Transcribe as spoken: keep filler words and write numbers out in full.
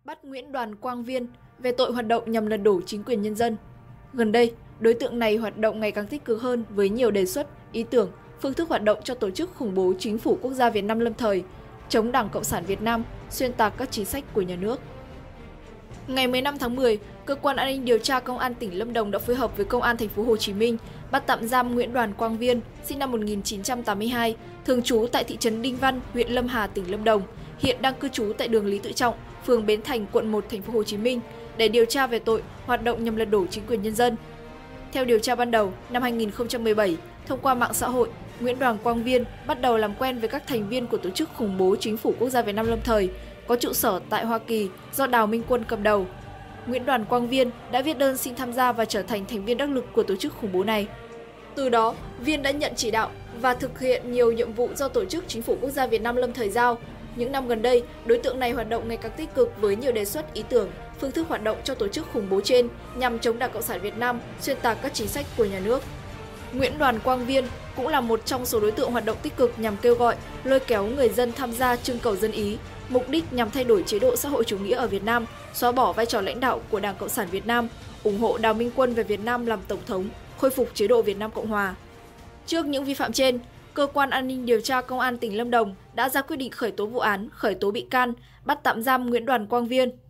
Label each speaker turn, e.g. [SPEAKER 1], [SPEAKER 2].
[SPEAKER 1] Bắt Nguyễn Đoàn Quang Viên về tội hoạt động nhằm lật đổ chính quyền nhân dân. Gần đây, đối tượng này hoạt động ngày càng tích cực hơn với nhiều đề xuất, ý tưởng, phương thức hoạt động cho tổ chức khủng bố Chính phủ Quốc gia Việt Nam lâm thời, chống Đảng Cộng sản Việt Nam, xuyên tạc các chính sách của nhà nước. Ngày mười lăm tháng mười, cơ quan an ninh điều tra Công an tỉnh Lâm Đồng đã phối hợp với Công an thành phố Hồ Chí Minh bắt tạm giam Nguyễn Đoàn Quang Viên, sinh năm một nghìn chín trăm tám mươi hai, thường trú tại thị trấn Đinh Văn, huyện Lâm Hà, tỉnh Lâm Đồng, hiện đang cư trú tại đường Lý Tự Trọng, phường Bến Thành, quận một, thành phố Hồ Chí Minh để điều tra về tội hoạt động nhằm lật đổ chính quyền nhân dân. Theo điều tra ban đầu, năm hai nghìn không trăm mười bảy, thông qua mạng xã hội, Nguyễn Đoàn Quang Viên bắt đầu làm quen với các thành viên của tổ chức khủng bố Chính phủ Quốc gia Việt Nam lâm thời, có trụ sở tại Hoa Kỳ do Đào Minh Quân cầm đầu. Nguyễn Đoàn Quang Viên đã viết đơn xin tham gia và trở thành thành viên đắc lực của tổ chức khủng bố này. Từ đó, Viên đã nhận chỉ đạo và thực hiện nhiều nhiệm vụ do tổ chức Chính phủ Quốc gia Việt Nam lâm thời giao. Những năm gần đây, đối tượng này hoạt động ngày càng tích cực với nhiều đề xuất, ý tưởng, phương thức hoạt động cho tổ chức khủng bố trên nhằm chống Đảng Cộng sản Việt Nam, xuyên tạc các chính sách của nhà nước. Nguyễn Đoàn Quang Viên cũng là một trong số đối tượng hoạt động tích cực nhằm kêu gọi, lôi kéo người dân tham gia trưng cầu dân ý, mục đích nhằm thay đổi chế độ xã hội chủ nghĩa ở Việt Nam, xóa bỏ vai trò lãnh đạo của Đảng Cộng sản Việt Nam, ủng hộ Đào Minh Quân về Việt Nam làm tổng thống, khôi phục chế độ Việt Nam Cộng hòa. Trước những vi phạm trên, Cơ quan An ninh điều tra Công an tỉnh Lâm Đồng đã ra quyết định khởi tố vụ án, khởi tố bị can, bắt tạm giam Nguyễn Đoàn Quang Viên.